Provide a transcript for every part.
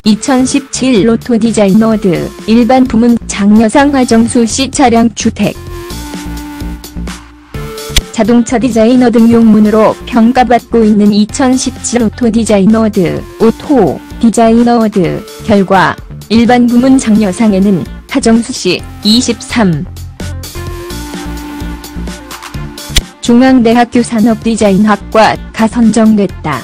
2017 로또 디자이너드 일반 부문 장려상 하정수 씨 차량 주택. 자동차 디자이너 등 용문으로 평가받고 있는 2017 로또 디자이너드 오토 디자이너드 결과 일반 부문 장려상에는 하정수 씨 23. 중앙대학교 산업디자인학과가 선정됐다.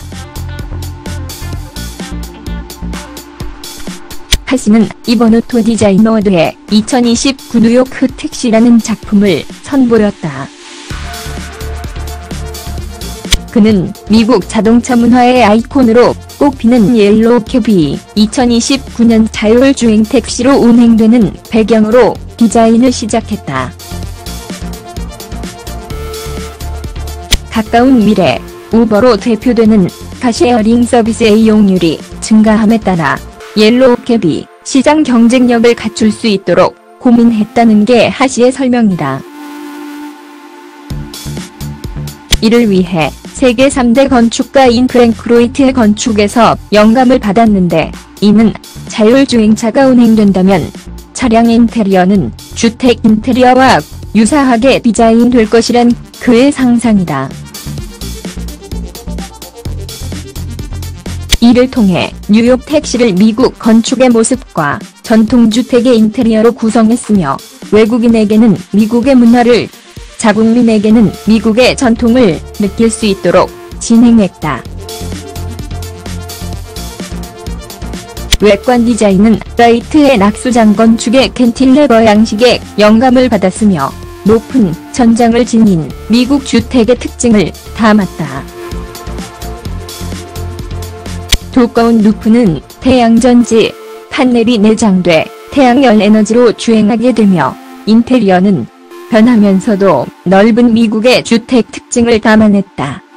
하 씨는 이번 오토 디자이너드에 2029 뉴요크 택시라는 작품을 선보였다. 그는 미국 자동차 문화의 아이콘으로 꼽히는 옐로우 캡이 2029년 자율주행 택시로 운행되는 배경으로 디자인을 시작했다. 가까운 미래, 우버로 대표되는 카쉐어링 서비스의 이용률이 증가함에 따라 옐로우 캡이 시장 경쟁력을 갖출 수 있도록 고민했다는 게 하 씨의 설명이다. 이를 위해 세계 3대 건축가인 프랭크 로이트의 건축에서 영감을 받았는데, 이는 자율주행차가 운행된다면 차량 인테리어는 주택 인테리어와 유사하게 디자인될 것이란 그의 상상이다. 이를 통해 뉴욕 택시를 미국 건축의 모습과 전통주택의 인테리어로 구성했으며, 외국인에게는 미국의 문화를, 자국민에게는 미국의 전통을 느낄 수 있도록 진행했다. 외관 디자인은 라이트의 낙수장 건축의 캔틸레버 양식에 영감을 받았으며, 높은 천장을 지닌 미국 주택의 특징을 담았다. 두꺼운 루프는 태양전지 판넬이 내장돼 태양열 에너지로 주행하게 되며, 인테리어는 변하면서도 넓은 미국의 주택 특징을 담아냈다.